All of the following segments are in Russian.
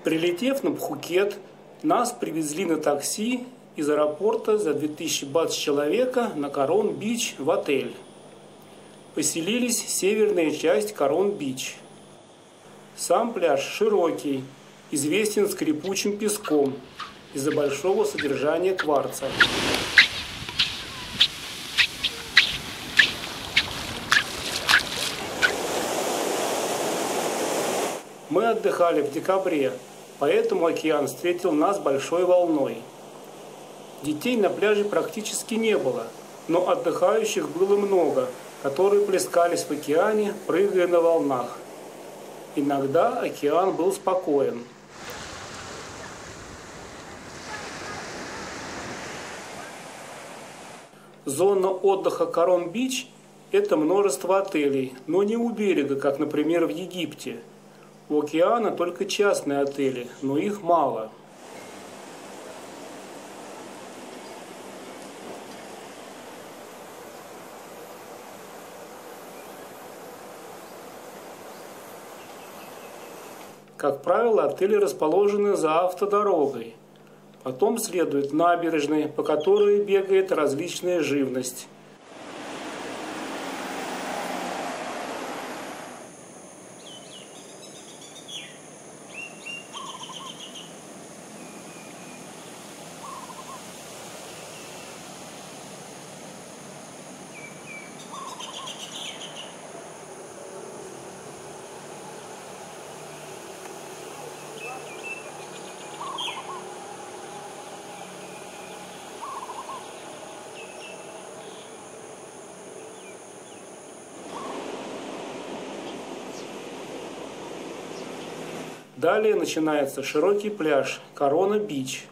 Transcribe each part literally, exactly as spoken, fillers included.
Прилетев на Пхукет, нас привезли на такси из аэропорта за две тысячи бат с человека на Корон-Бич в отель. Поселились в северная часть Корон-Бич. Сам пляж широкий, известен скрипучим песком из-за большого содержания кварца. Мы отдыхали в декабре, поэтому океан встретил нас большой волной. Детей на пляже практически не было, но отдыхающих было много, которые плескались в океане, прыгая на волнах. Иногда океан был спокоен. Зона отдыха Корон-Бич – это множество отелей, но не у берега, как, например, в Египте. У океана только частные отели, но их мало. Как правило, отели расположены за автодорогой. Потом следует набережная, по которой бегает различная живность. Далее начинается широкий пляж Корона-Бич.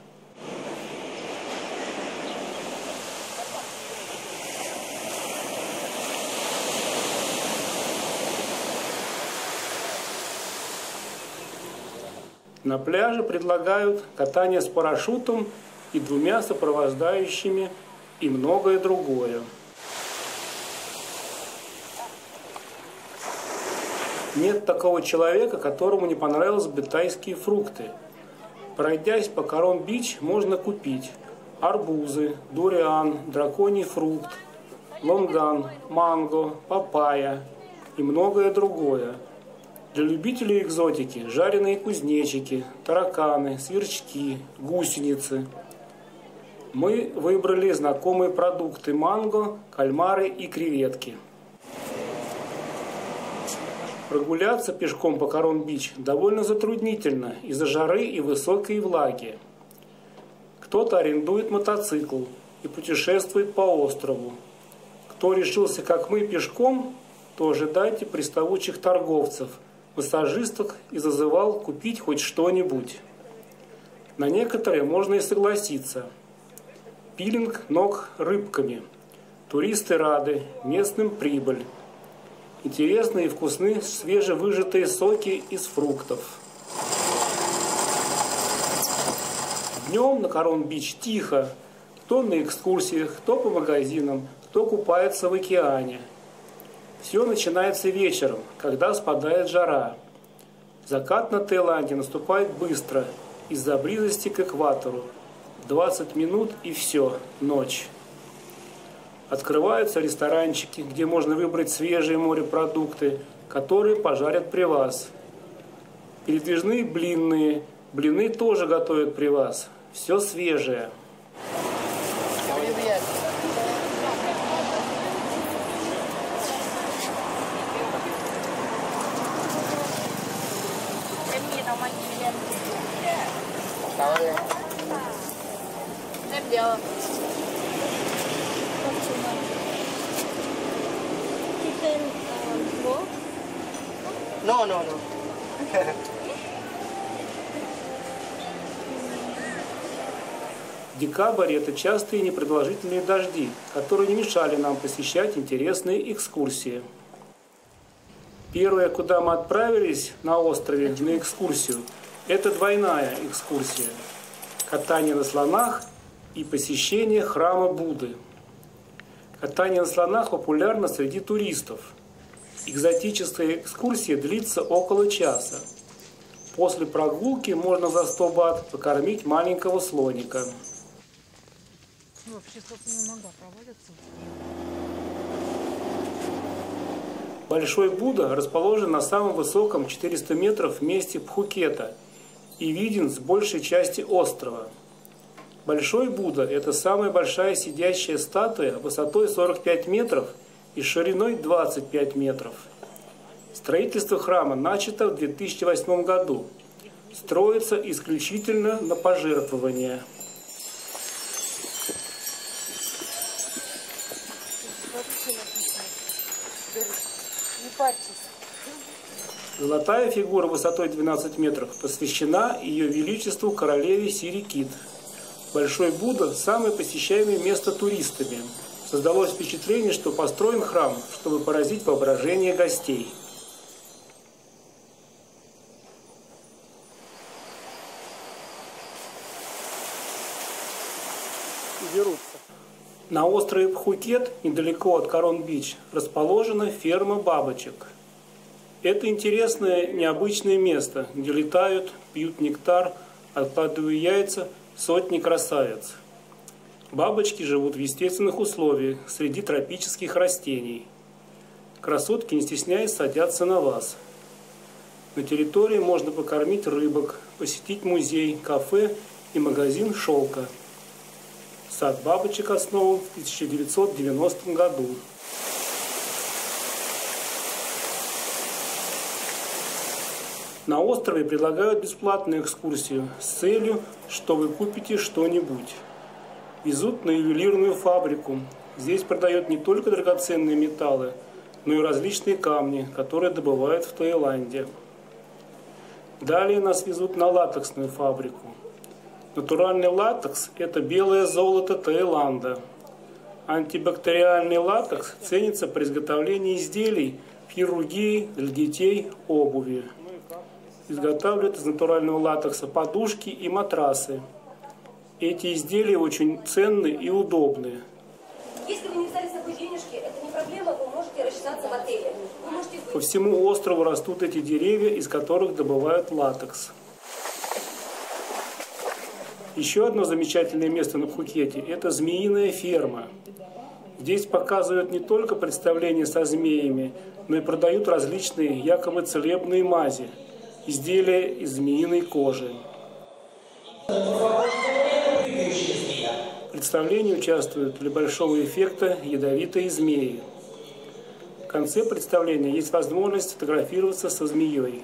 На пляже предлагают катание с парашютом и двумя сопровождающими и многое другое. Нет такого человека, которому не понравились бы тайские фрукты. Пройдясь по Корон-Бич, можно купить арбузы, дуриан, драконий фрукт, лонган, манго, папайя и многое другое. Для любителей экзотики – жареные кузнечики, тараканы, сверчки, гусеницы. Мы выбрали знакомые продукты – манго, кальмары и креветки. Прогуляться пешком по Корон-Бич довольно затруднительно из-за жары и высокой влаги. Кто-то арендует мотоцикл и путешествует по острову. Кто решился, как мы, пешком, то ожидайте приставучих торговцев, массажисток и зазывал купить хоть что-нибудь. На некоторые можно и согласиться. Пилинг ног рыбками. Туристы рады, местным прибыль. Интересные и вкусные свежевыжатые соки из фруктов. Днем на Корон-Бич тихо. Кто на экскурсиях, кто по магазинам, кто купается в океане. Все начинается вечером, когда спадает жара. Закат на Таиланде наступает быстро, из-за близости к экватору. двадцать минут и все, ночь. Открываются ресторанчики, где можно выбрать свежие морепродукты, которые пожарят при вас. Передвижные блинные. Блины тоже готовят при вас. Все свежее. Привет. Em giờ Chicken bố. No, no, no. Декабрь – это частые непродолжительные дожди, которые не мешали нам посещать интересные экскурсии. Первое, куда мы отправились на острове на экскурсию, это двойная экскурсия. Катание на слонах и посещение храма Будды. Катание на слонах популярно среди туристов. Экзотическая экскурсия длится около часа. После прогулки можно за сто бат покормить маленького слоника. Большой Будда расположен на самом высоком четыреста метров месте Пхукета и виден с большей части острова. Большой Будда – это самая большая сидящая статуя высотой сорок пять метров и шириной двадцать пять метров. Строительство храма начато в две тысячи восьмом году. Строится исключительно на пожертвования. Золотая фигура высотой двенадцать метров посвящена Ее Величеству королеве Сирикит. Большой Будда – самое посещаемое место туристами. Создалось впечатление, что построен храм, чтобы поразить воображение гостей. На острове Пхукет, недалеко от Корон-Бич, расположена ферма бабочек. Это интересное, необычное место, где летают, пьют нектар, откладывают яйца сотни красавиц. Бабочки живут в естественных условиях, среди тропических растений. Красотки, не стесняясь, садятся на вас. На территории можно покормить рыбок, посетить музей, кафе и магазин шелка. Сад бабочек основан в тысяча девятьсот девяностом году. На острове предлагают бесплатную экскурсию с целью, что вы купите что-нибудь. Везут на ювелирную фабрику. Здесь продают не только драгоценные металлы, но и различные камни, которые добывают в Таиланде. Далее нас везут на латексную фабрику. Натуральный латекс – это белое золото Таиланда. Антибактериальный латекс ценится при изготовлении изделий в хирургии, для детей, обуви. Изготавливают из натурального латекса подушки и матрасы. Эти изделия очень ценны и удобны. Если вы не взяли с собой денежки, это не проблема, вы можете рассчитаться в отеле. Вы можете... По всему острову растут эти деревья, из которых добывают латекс. Еще одно замечательное место на Пхукете – это змеиная ферма. Здесь показывают не только представления со змеями, но и продают различные якобы целебные мази, изделия из змеиной кожи. В представлении участвуют для большого эффекта ядовитые змеи. В конце представления есть возможность фотографироваться со змеей.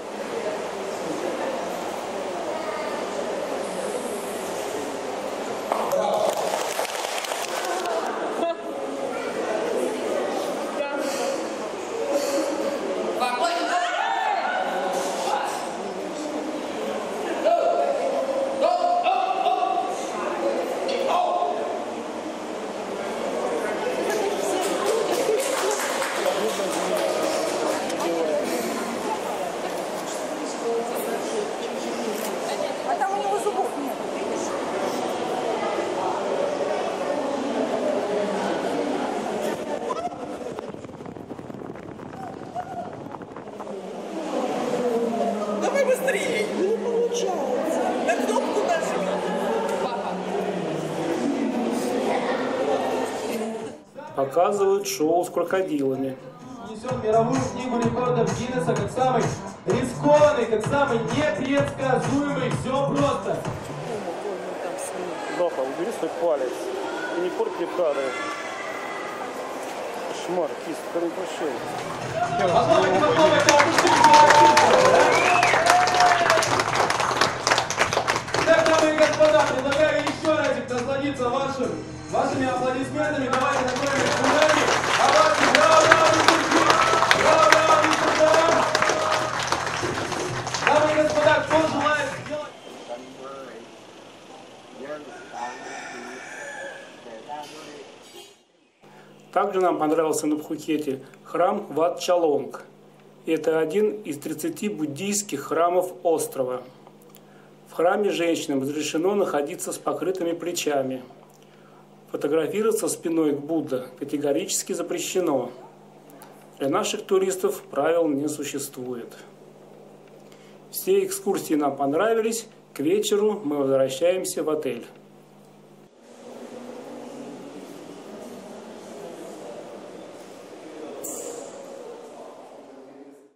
Показывают шоу с крокодилами. Несет мировую книгу рекордов Гиннесса как самый рискованный, как самый непредсказуемый. Все просто. Лоха, убери свой палец и не порти кадры. Кошмар, кисть, какое прощение. Похлопайте, похлопайте, опустите. Итак, дамы и господа, предлагаю еще разик насладиться вашим, вашими аплодисментами. Давайте накроем их кулами. А ваши браво, браво, браво, браво, браво. Дамы и господа, кто желает сделать... Также нам понравился на Пхукете храм Wat Chalong. Это один из тридцати буддийских храмов острова. В храме женщинам разрешено находиться с покрытыми плечами. Фотографироваться спиной к Будде категорически запрещено. Для наших туристов правил не существует. Все экскурсии нам понравились. К вечеру мы возвращаемся в отель.